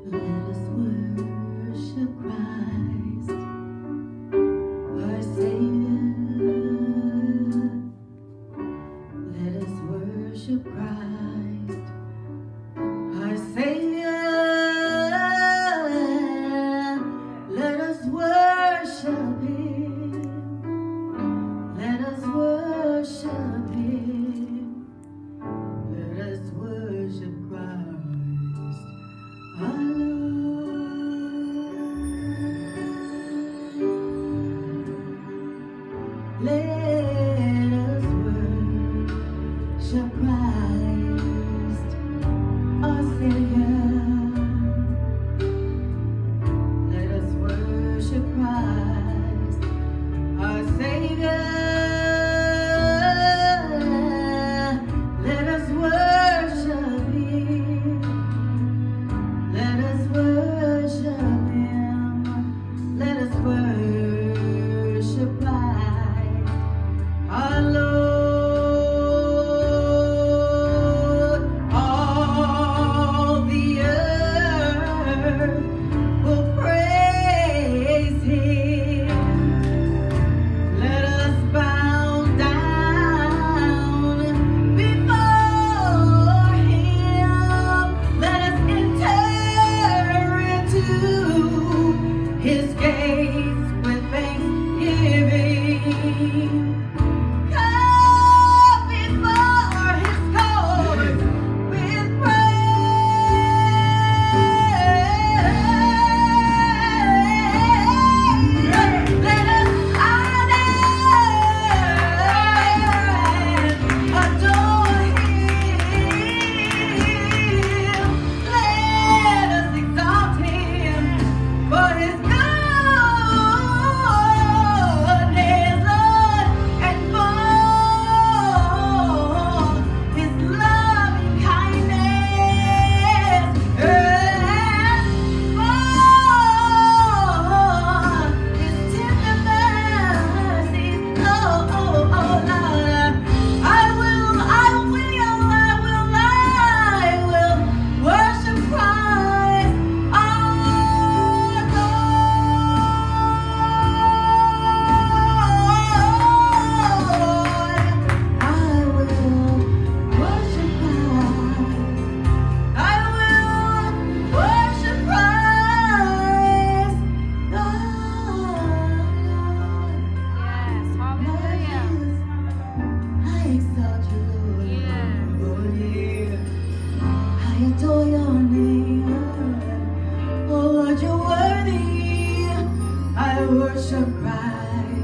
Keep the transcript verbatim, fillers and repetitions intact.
Let us worship Christ, our Savior. Let us worship Christ, our Savior. Let us worship Him. Let us worship Him. Let us worship Christ, our Lord. Let us worship Christ, our Savior. Let us worship Christ, our Savior. Let us worship Him. Let us worship Him. Let us worship Christ, our Lord. All the earth will praise Him. Let us bow down before Him. Let us enter into His gates with thanksgiving. Come before His courts with praise. Let us honor and adore Him. Let us exalt Him for His goodness, Lord, and for His loving kindness, and for His tender mercies. Oh, oh, oh, Lord, I will, I will, I will, I will worship Christ, our Lord. I will worship Christ. I will worship Christ, the Yes, hallelujah. Lord. I exalt you, Lord. Yes. Oh, yeah. I adore your name. Oh, Lord, you're worthy. I worship Christ.